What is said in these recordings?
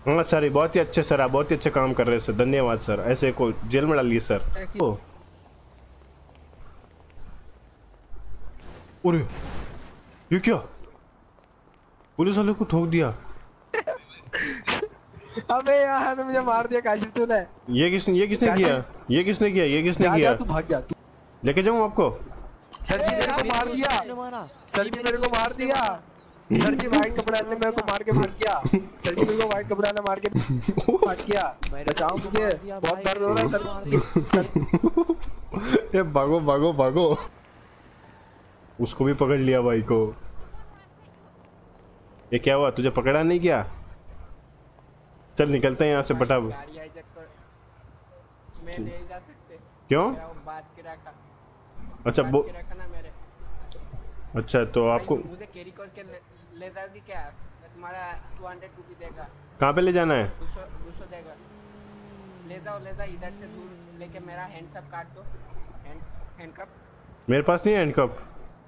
हाँ सर, ये बहुत ही अच्छे सर, आप बहुत ही अच्छे काम कर रहे हैं सर, धन्यवाद सर। ऐसे को जेल में डालिए सर। ओ, अरे ये क्या, पुलिस वाले को ठोक दिया। अबे यार मुझे मार दिया काशिफ तूने। ये किसने किया, ये किसने जा किया? तू भाग जा तू। लेके जाऊँ आपको? सर जी मेरे को मार दिया, सर जी मेरे को मार दिया, सर जी व्हाइट कपड़ा ने मेरे को मार के भाग गया, सर जी मेरे को व्हाइट कपड़ा ने मार के भाग गया। बचाओ मुझे, बहुत दर्द हो रहा है सर। ये भागो भागो भागो, उसको भी पकड़ लिया भाई को। ये क्या हुआ, तुझे पकड़ा नहीं क्या? चल निकलते हैं यहाँ से बटा। क्यों? अच्छा वो, अच्छा तो आपको मुझे कैरी करके ले जाओगी क्या? मैं तुम्हारा 200 रुपये देगा। कहाँ पे ले जाना है? 200 देगा। ले जाओ इधर से दूर लेके मेरा हैंडकप काट दो। हैंडकप मेरे पास नहीं है हैंडकप।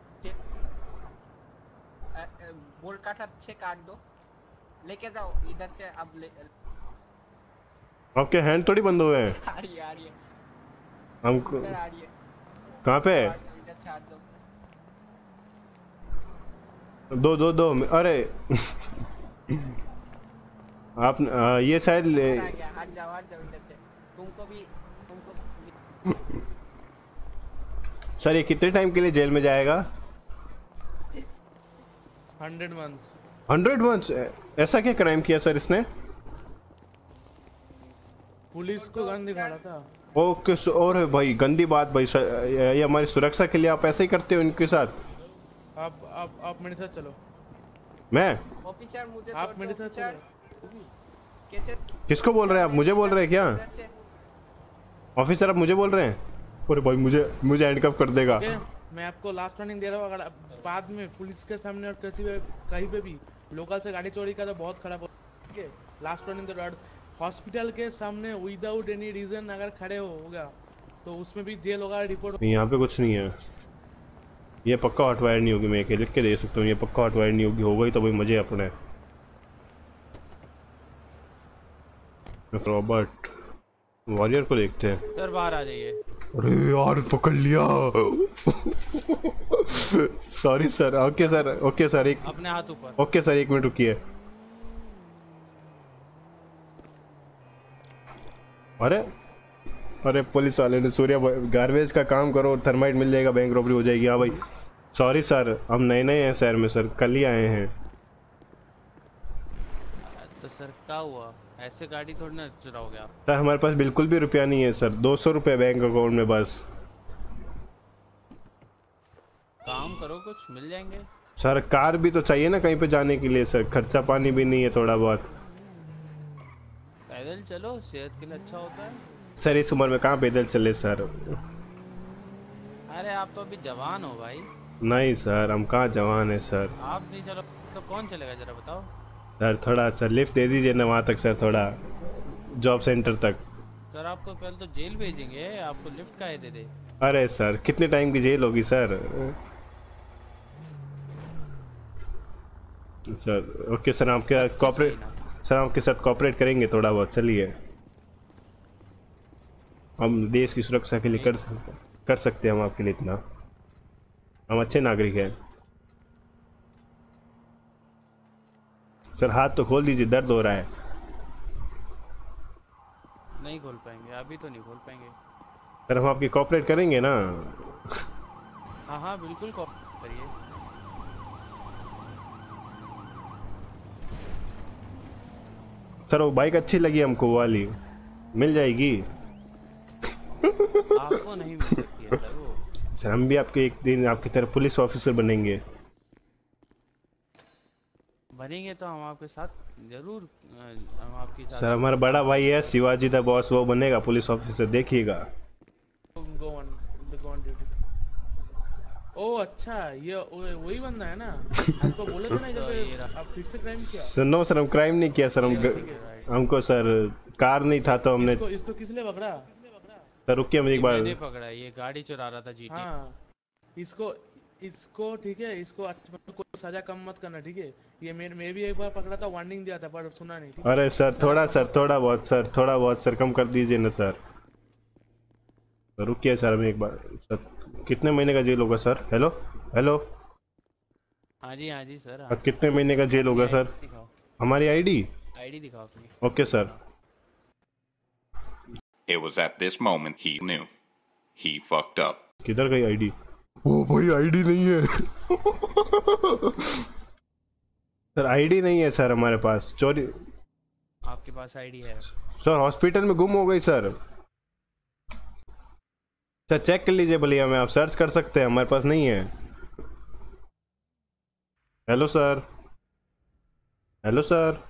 बोल्ट काटा से काट दो, लेके जाओ इधर से। अब ले आपके हैंड थोड़ी बंद हुए हैं। आ रही है हमको आ रही है। कहाँ पे? इधर से हाथ दो दो दो, अरे आप ये शायद हट जाओ इधर से। तुमको भी सर ये कितने टाइम के लिए जेल में जाएगा? 100 मंथ्स। 100 मंथ्स? ऐसा क्या क्राइम किया सर इसने? पुलिस को गन दिखा रहा था। ओके और भाई गंदी बात भाई सर, ये हमारी सुरक्षा के लिए आप ऐसे ही करते हो इनके साथ? आप मेरे साथ चलो। मैं? ऑफिसर मुझे आप मेरे साथ चलो। कैसे? किसको बोल रहे हैं आप? मुझे बोल रहे हैं क्या ऑफिसर? आप मुझे बोल रहे हैं? अरे भाई मुझे हैंडकफ कर देगा। मैं आपको लास्ट वार्निंग दे रहा हूँ, अगर बाद में पुलिस के सामने और कहीं पे भी लोकल से गाड़ी चोरी का तो बहुत खराब हो। ठीक है, लास्ट वार्निंग दे रहा हूँ। हॉस्पिटल के सामने विदाउट एनी रीजन अगर खड़े होगा तो उसमें भी जेल होगा, रिपोर्ट। नहीं यहाँ पे कुछ नहीं है, ये पक्का हॉटवायर नहीं होगी। मैं एक लिख के दे सकता हूँ, ये पक्का हॉटवायर नहीं होगी। होगा ही तो भाई मजे अपने। रॉबर्ट वॉरियर को देखते हैं। सर बाहर आ जाइए। अरे यार पकड़ लिया। Sorry sir. Okay sir, okay sir, एक अपने हाथ ऊपर। ओके सर, 1 मिनट रुकिए। अरे पुलिस वाले ने, सूर्या गार्बेज का काम करो, थर्माइट मिल जाएगा, बैंक रॉबरी हो जाएगी। हाँ भाई सॉरी सर, हम नए हैं शहर में सर, कल ही आए हैं। तो सर क्या हुआ, ऐसे गाड़ी थोड़ी ना चुराओगे आप। सर हमारे पास बिल्कुल भी रुपया नहीं है सर, 200 रुपये बैंक अकाउंट में बस। काम करो, कुछ मिल जाएंगे। सर कार भी तो चाहिए ना कहीं पे जाने के लिए सर, खर्चा पानी भी नहीं है थोड़ा बहुत। पैदल चलो, सेहत के लिए अच्छा होता है। सर इस उम्र में कहाँ पैदल चले सर? अरे आप तो अभी जवान हो भाई। नहीं सर, हम कहाँ जवान है सर। आप नहीं चलो तो कौन चलेगा, जरा बताओ। सर थोड़ा सर लिफ्ट दे दीजिए ना वहाँ तक सर, थोड़ा जॉब सेंटर तक। सर आपको पहले तो जेल भेजेंगे, आपको लिफ्ट काहे दे दे। अरे सर कितने टाइम की जेल होगी सर? सर ओके सर, हम क्या कॉपरेट, सर आपके साथ कॉपरेट करेंगे थोड़ा बहुत, चलिए। हम देश की सुरक्षा के लिए कर सकते हैं हम आपके लिए इतना, हम अच्छे नागरिक हैं। सर हाथ तो खोल दीजिए, दर्द हो रहा है। नहीं खोल पाएंगे, अभी तो नहीं खोल पाएंगे। सर हम आपकी कॉपरेट करेंगे ना? हाँ हाँ बिल्कुल करिए। सर वो बाइक अच्छी लगी हमको, वो वाली मिल जाएगी? आपको नहीं मिल सकती है सर वो। सर हम भी आपके एक दिन आपकी तरह पुलिस ऑफिसर बनेंगे। बनेंगे तो हम आपके साथ जरूर, हम आपके साथ। सर हमारा बड़ा भाई है शिवाजी द बॉस, वो बनेगा पुलिस ऑफिसर, देखिएगा। ओ अच्छा, ये वही बंदा है ना, आपको बोले थे ना जब आप फिर से क्राइम किया। सर नो सर, हम क्राइम नहीं किया सर, हमको सर कार नहीं था तो हमने। इसको किसने पकड़ा? सर रुकिए मुझे एक बार। मैंने पकड़ा, ये गाड़ी चुरा रहा था जीटी। हाँ, इसको इसको ठीक है, इसको मतलब कोई सजा कम मत करना, ठीक है। ये मैं भी एक बार पकड़ा था, वार्निंग दिया था पर सुना नहीं, ठीक है? अरे सर थोड़ा बहुत सर कम कर दीजिए ना सर। रुकिए सर, अभी एक बार सर, कितने महीने का जेल होगा सर? हेलो हेलो, हाँ जी सर। अब कितने महीने का जेल होगा सर? दिखाओ, हमारी आईडी दिखाओ अपनी। Okay sir. It was at this moment he knew. He fucked up. किधर गई आईडी? ओ भाई आईडी नहीं है सर, आईडी नहीं है सर हमारे पास, चोरी। आपके पास आईडी है? सर हॉस्पिटल में गुम हो गई सर। सर चेक कर लीजिए भलिया में, आप सर्च कर सकते हैं, हमारे पास नहीं है। Hello sir, hello sir.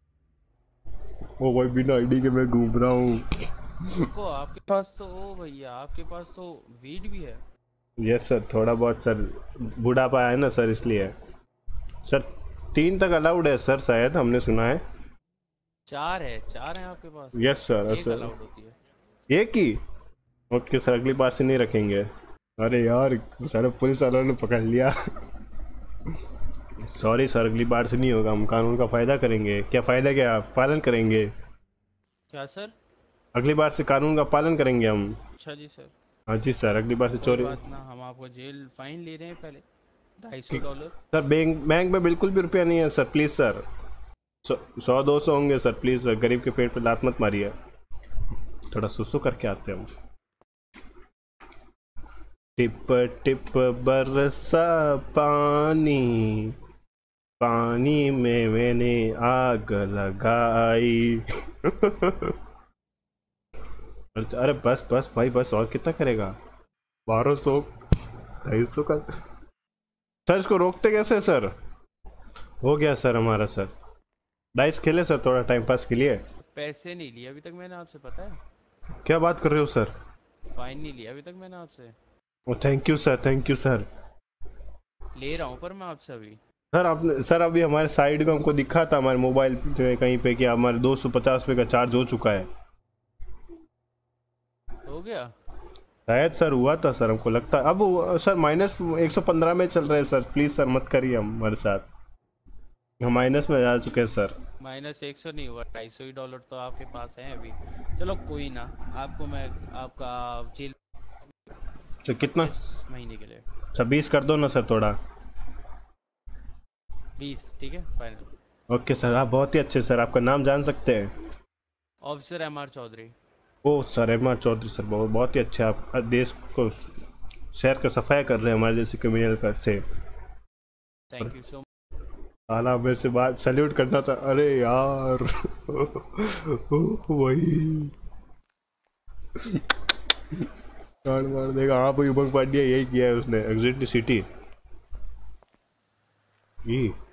ओ भाई बिना आईडी के मैं घूम रहा हूँ। को आपके पास तो ओ भैया, आपके पास तो वीड भी है। यस सर, थोड़ा बहुत सर, बुढ़ापा है ना सर इसलिए। सर 3 तक अलाउड है सर, शायद हमने सुना है। 4 है आपके पास? Yes sir. एक अलाउड होती है। एक ही? ओके सर, अगली बार से नहीं रखेंगे। अरे यार सर, पुलिस वालों ने पकड़ लिया सॉरी सर, अगली बार से नहीं होगा, हम कानून का फायदा करेंगे। क्या फायदा, क्या पालन करेंगे? क्या सर? अगली बार से कानून का पालन करेंगे हम। अच्छा जी सर। हाँ जी सर, अगली बार से चोरी। बात ना, हम आपको जेल फाइन ले रहे हैं पहले $250। सर बैंक में बिल्कुल भी रुपया नहीं है सर, प्लीज सर। 100-200 होंगे सर, प्लीज सर, गरीब के पेट पे लात मत मारिए। थोड़ा सुसु करके आते हैं हम। टिप टिप बरसा पानी, पानी में मैंने आग लगाई अरे बस बस भाई बस, और कितना करेगा? 1200 250 का। सर इसको रोकते कैसे सर? हो गया सर हमारा सर। डाइस खेले सर थोड़ा टाइम पास के लिए। पैसे नहीं लिए अभी तक मैंने आपसे, पता है? क्या बात कर रहे हो सर? फाइन नहीं लिया अभी तक मैंने आपसे। Oh thank you sir, thank you sir. ले रहा हूँ पर मैं आपसे अभी। सर आपने, सर अभी हमारे साइड का हमको दिखा था हमारे मोबाइल पे कहीं पे कि हमारे 250 रुपये का चार्ज हो चुका है। हो गया शायद सर, हुआ था सर, हमको लगता है। अब सर -115 में चल रहे हैं सर, प्लीज सर मत करिए हमारे साथ, हम माइनस में जा चुके हैं सर। -100 नहीं हुआ, $250 तो आपके पास है अभी। चलो कोई ना, आपको मैं आपका जेल तो कितना? 10 महीने के लिए। 26 कर दो ना सर थोड़ा। 20 ठीक है फाइनल। ओके सर, आप बहुत ही अच्छे सर, आपका नाम जान सकते हैं? Officer MR Chaudhary. Oh sir, MR Chaudhary sir, बहुत ही अच्छे, आप देश को शहर का सफाया कर रहे हैं हमारे जैसे क्रिमिनल का से। Thank you so much. आला मेरे से बात सैल्यूट करना था। अरे यार वही कांड मार देगा। हाँ भाई, उमंग पांड्या यही किया है उसने, एग्जिट सिटी।